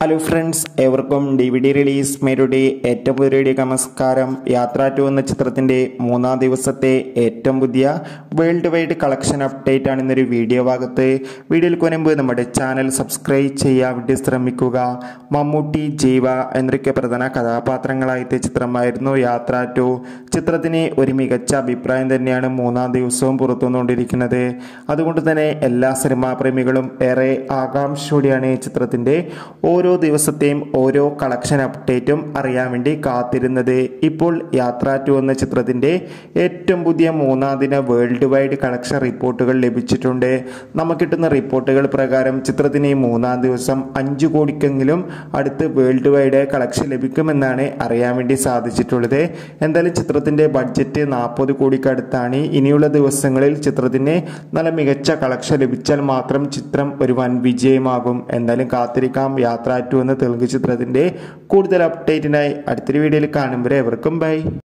Hello friends, ഏവർക്കും DVD release മേരുടെ ഏറ്റവും പുതിയ വീഡിയോയ്ക്ക് നമസ്കാരം. യാത്ര 2 എന്ന ചിത്രത്തിൻ്റെ 3-ാം ദിവസത്തെ ഏറ്റവും പുതിയ വേൾഡ് വൈഡ് കളക്ഷൻ അപ്ഡേറ്റ് ആണ് ഇന്നൊരു വീഡിയോ ഭാഗത്ത്. വീഡിയോയിൽ മുൻപ് നമ്മുടെ ചാനൽ സബ്സ്ക്രൈബ് ചെയ്യാൻ വേണ്ടി ശ്രമിക്കുക. മമ്മൂട്ടി, ജീവ എന്നൊക്കെ പ്രധാന കഥാപാത്രങ്ങളായിട്ട് ചിത്രമായിരുന്നു യാത്ര 2. ചിത്രത്തിന് ഒരു മികച്ച അഭിപ്രായം തന്നെയാണ് 3-ാം ദിവസവും പുറത്തു വന്നുകൊണ്ടിരിക്കുന്നത്. അതുകൊണ്ട് തന്നെ എല്ലാ സിനിമാ പ്രേമികളും ഏറെ ആകാംക്ഷയോടെയാണ് ചിത്രത്തിൻ്റെ ഓരോ ദിവസത്തെയും ഓരോ കളക്ഷൻ അപ്ഡേറ്റും അറിയാൻ വേണ്ടി കാത്തിരുന്നത്. ഇപ്പോൾ യാത്ര 2 എന്ന ചിത്രത്തിൻ്റെ ഏറ്റവും പുതിയ 3-ാം ദിന വേൾഡ് വൈഡ് കളക്ഷൻ റിപ്പോർട്ടുകൾ ലഭിച്ചിട്ടുണ്ട്. നമുക്ക് കിട്ടുന്ന റിപ്പോർട്ടുകൾ പ്രകാരം ചിത്രത്തിന് 3-ാം ദിവസം 5 കോടിക്കെങ്കിലും അടുത്ത് വേൾഡ് വൈഡ് കളക്ഷൻ ലഭിക്കുമെന്നാണ് അറിയാൻ വേണ്ടി സാധിച്ചിട്ടുള്ളത്. എന്തായാലും ചിത്രത്തിൻ്റെ ബഡ്ജറ്റ് 40 കോടിക്കടുത്താണ്. ഇനിയുള്ള ദിവസങ്ങളിൽ ചിത്രത്തിന് നല്ല മികച്ച കളക്ഷൻ ലഭിച്ചാൽ മാത്രം ചിത്രം ഒരു വൻ വിജയമാകും. എന്തായാലും കാത്തിരിക്കാം. യാത്ര 2 എന്ന തെലുങ്ക് ചിത്രത്തിൻ്റെ കൂടുതൽ അപ്ഡേറ്റിനായി അടുത്തൊരു വീഡിയോയിൽ കാണുമ്പോൾ ഏവർക്കും ബൈ.